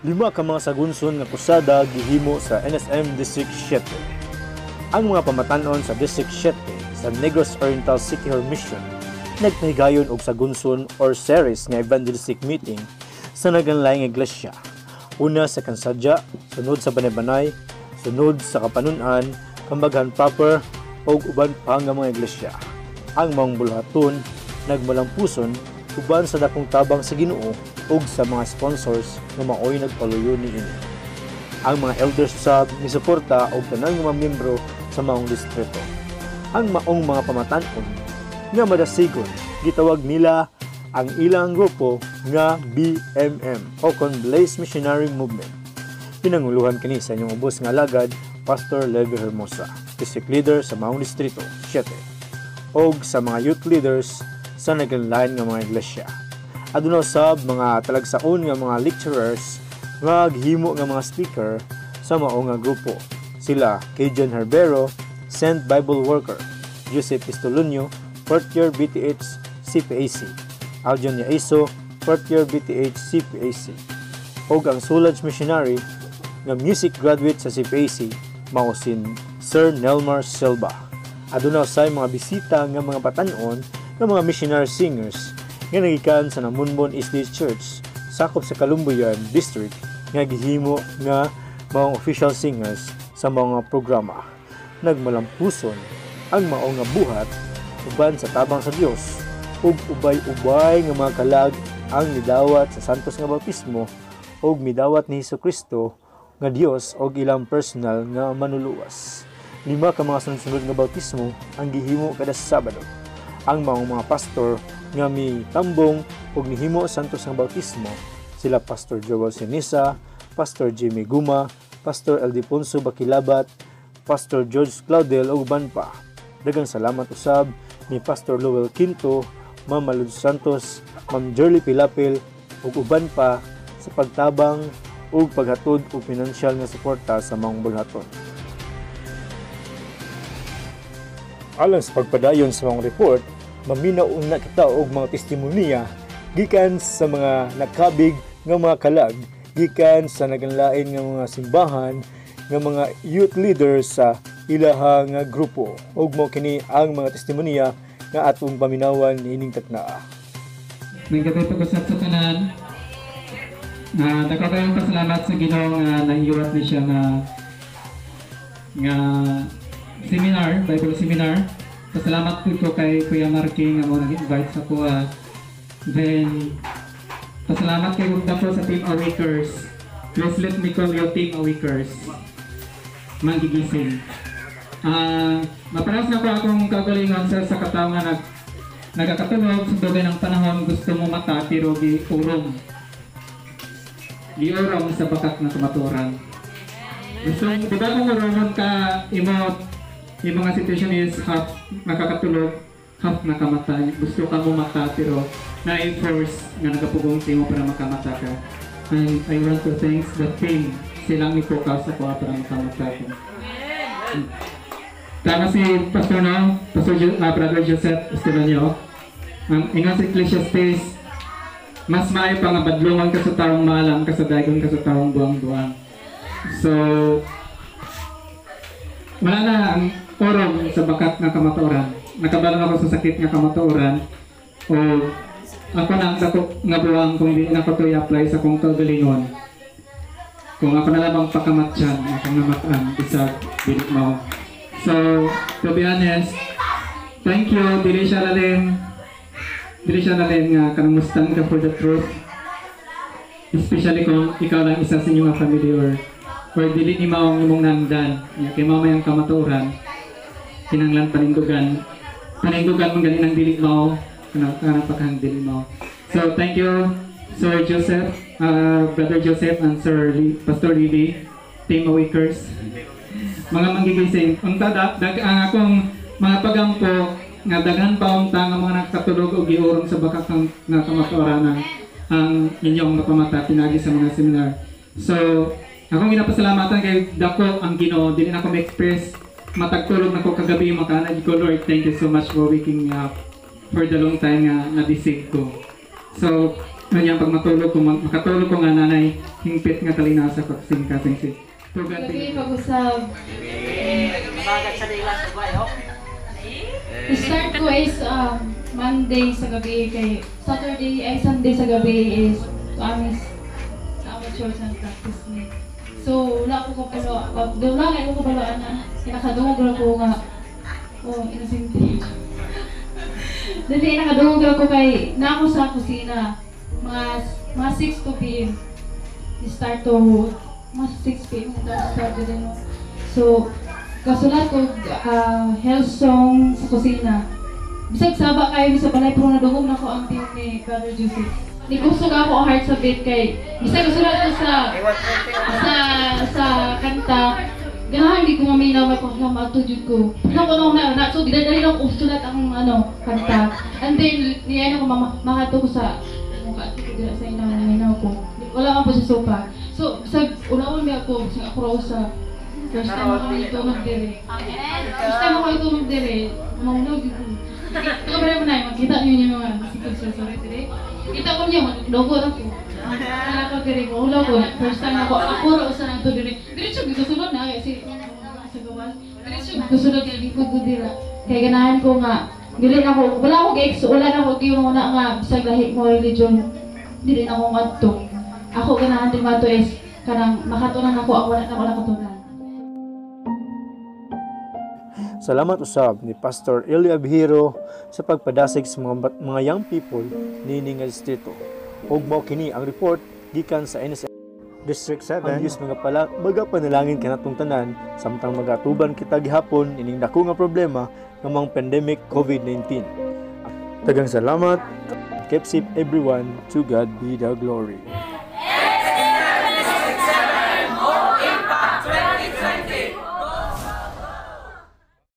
Lima ka mga sagunson nga kusada gihimo sa NSM District 7. Ang mga pamatanon sa District 7 sa Negros Oriental Siquijor Mission nagpahigayon og sagunson or series nga evangelistic meeting sa naganlaing iglesia. Una sa Kansadya, sunod sa Banay-Banay, sunod sa Kapanunan, Kambaghan proper og uban pa nga mga iglesia. Ang mga bulhaton nagmalampuson uban sa dakong tabang sa Ginoo ug sa mga sponsors nga maoy nagpaluyo niini. Ang mga elders sab misuporta og tanan nga mga miyembro sa maong distrito. Ang maong mga pamatan-on nga madasigon gitawag nila ang ilang grupo nga BMM o Blaze Missionary Movement. Pinanguluhan kini sa inyong ubos nga alagad Pastor Levi Hermosa, district leader sa maong distrito 7, og sa mga youth leaders sa naganlain nga mga iglesia. Aduna sab mga talagsaon nga mga lecturers nga gihimo nga mga speaker sa mao nga grupo. Sila Cajun Herbero, Saint Bible Worker, Joseph Pistolonio, 4th year BTH CPAC, Aljon Yaiso, 4th year BTH CPAC, og ang Sulaj Missionary nga music graduate sa CPAC mao sin Sir Nelmar Silva. Aduna say mga bisita nga mga patan-on nga mga missionary singers nga nagikan sa Namunbon East Church sakop sa Kalumbuyan District nga gihimo nga mga official singers sa mga programa. Nagmalampuson ang mao nga buhat uban sa tabang sa Dios ug ubay-ubay nga mga kalag ang midawat sa santos nga bautismo ug midawat ni Hesukristo nga Dios og ilang personal nga manuluwas. 5 ka mga sunod-sunod nga bautismo ang gihimo kada Sabado. Ang mga pastor nga mitambong ug nihimo santos nga bautismo sila Pastor Joel Sinisa, Pastor Jimmy Guma, Pastor Eldiponso Bakilabat, Pastor George Claudel ug uban pa. Daghang salamat usab ni Pastor Lowell Quinto, Ma'am Malud Santos, Ma'am Jerly Pilapil ug uban pa sa pagtabang ug paghatod og pinansyal nga suporta sa mga bulhaton. Alang sa pagpadayon sa mga report, maminaw na kita og mga testimonya gikan sa mga nakabig nga mga kalag, gikan sa naganlain nga mga simbahan nga mga youth leaders sa ilahang grupo. Ug mo kini ang mga testimonya nga atong paminawan ining taknaa. Nagkatay pagkasat sa tanan. Dagkayong pasalamat sa Ginoo nga nahiwat ni siya nga seminar, Bible seminar. Pasalamat po ko kay Kuya Marky nga mo nag-invite sa kuha. Then, pasalamat kay Gugda po sa Team Awakers. Please let me call you Team Awakers. Manggigising. Maparas na po akong kagalingan sa katao nga nagkakatulog sa dugay ng panahon gusto mo mata pero giurong sa bakat na tumaturan. Gusto mo, diba kung urungan ka yung mga situation is half nakakatulog, half nakamatay. Gusto ka mo mata pero na-enforce nga nagapugong mo para makamata ka. And I want to thank the team. Silang ipokas ako para makamata ko. Tama si Pastor Brother Joseph Estebanio. Ang ingat sa Ecclesiastes, mas maayo pa nga badlungan ka sa taong maalam ka sa dagon ka sa taong buwang-buwang. So, wala na ang orong sa bakat nga kamatuoran. Nakabalong ako sa sakit nga kamatuoran. O ako na ang sakop nga buwang kung hindi na ko ito i-apply sa kong kagalingon. Kung ako na lamang pakamatyan, akong namataan, isa bilik mo. So, to be honest, thank you, dili siya lalim nga kanangmustan ka for the truth. Especially kung ikaw lang isa sa inyong family or dili ni maong imong nandan. Kay mamayang kamatuoran, kinanglan panindugan mong galing ng dili mo, kanang pakang dili mo. So, thank you, Sir Joseph, Brother Joseph, and Pastor Lily, Team Awakers. Mga manggigising, ang akong mga pagampo nga daghan pa unta nga mga nakatulog o giurong sa bakat nga kamatuoran ang inyong mapamata pinagi sa mga seminar. So, akong ginapasalamatan kay dako ang Ginoo, dili na ako ma-express matagtulog na ko kagabi makana ko. Lord, thank you so much for waking me up for the long time nga nabisig ko. So, Kanya pag makatulog ko nga nanay, hingpit nga kalinasa ko kasing si. Tugan Gabi pag-usab. Start ko is Monday sa gabi kay Sunday sa gabi is amis sa our church and practice ni. So wala ko kapalo, wala nga ko kapalo ana. Nakadungog ra ko nga. Oh, inasinti. Dali nakadungog ra ko kay na ako sa kusina. Mga 6 to p.m. Start to mga 6 p.m. start din mo. So kasulat ko health song sa kusina. Bisag saba kayo sa balay pero nadungog na ko ang team ni Brother Joseph. Ni gusto ka ako heart sa beat kay bisag kasulat ko sa kanta. Ganahan di ko maminaw na kung matujud ko. Ano na so gidadali lang ko sulat ang kanta. And then niya ko makato ko sa mukha ko dira sa inaw ko. Wala man po sa sopa. So bisag unawon mi ako sa sa first time ako itulog dire. First time ako itulog dire. Maulog ko. Ito ba naman na, makita niyo yung mga sorry dire. Kita ko niya, logo na ko. Kaya ko dire, maulog ko. First time ako ro sa nang to dire. Diretso gisusunod na kasi sa gawas. Diretso gisusunod yung likod ko dire. Kaya ganahan ko nga, dili na ako, wala ako wala na ako yung una nga bisag lahi mo religion. Dili na ako ngadto. Ako ganahan din mato is kanang makatunan ako ang wala na ako nakatunan. Salamat usab ni Pastor Eli Abhiro sa pagpadasig sa mga young people niini nga distrito. Ug mao kini ang report gikan sa NSM District 7. Ang Diyos mga pala magapanalangin kanatong tanan samtang magatuban kita gihapon ining dako nga problema nga mga pandemic COVID-19. Daghang salamat. Keep safe everyone. To God be the glory.